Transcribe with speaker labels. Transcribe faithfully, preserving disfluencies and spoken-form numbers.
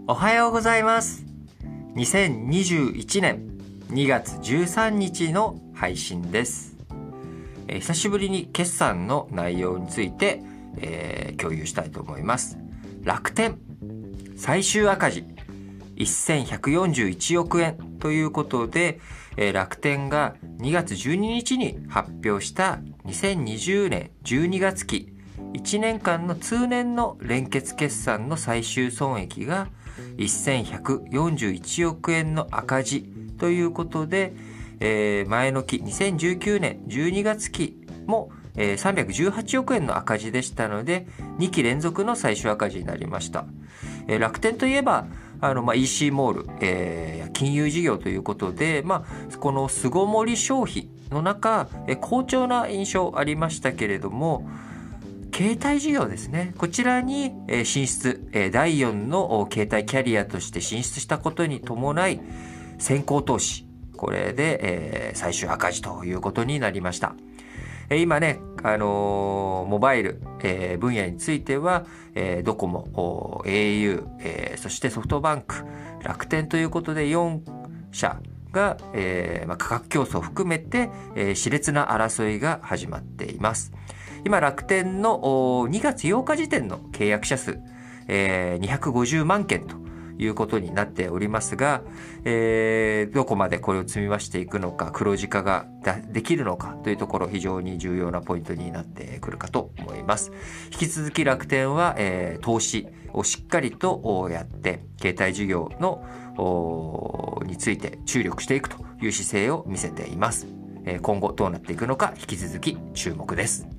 Speaker 1: おはようございます。にせんにじゅういちねんにがつじゅうさんにちの配信です。えー、久しぶりに決算の内容について、えー、共有したいと思います。楽天最終赤字せんひゃくよんじゅういちおくえんということで、えー、楽天がにがつじゅうににちに発表したにせんにじゅうねんじゅうにがつきいちねんかんの通年の連結決算の最終損益がせんひゃくよんじゅういちおくえんの赤字ということで、えー、前の期にせんじゅうきゅうねんじゅうにがつきも、えー、さんびゃくじゅうはちおくえんの赤字でしたので、にき連続の最終赤字になりました。えー、楽天といえばあの、まあ、イーシー モール、えー、金融事業ということで、まあ、この巣ごもり消費の中、えー、好調な印象ありましたけれども、携帯事業ですね。こちらに進出、だいよんの携帯キャリアとして進出したことに伴い、先行投資、これで最終赤字ということになりました。今ね、あのー、モバイル、えー、分野については、えー、ドコモ、エーユー、えー、そしてソフトバンク、楽天ということでよんしゃが、えーまあ、価格競争を含めて、えー、熾烈な争いが始まっています。今楽天のにがつようか時点の契約者数、えー、にひゃくごじゅうまんけんということになっておりますが、えー、どこまでこれを積み増していくのか、黒字化ができるのかというところ、非常に重要なポイントになってくるかと思います。引き続き楽天は、えー、投資をしっかりとやって、携帯事業のについて注力していくという姿勢を見せています。今後どうなっていくのか、引き続き注目です。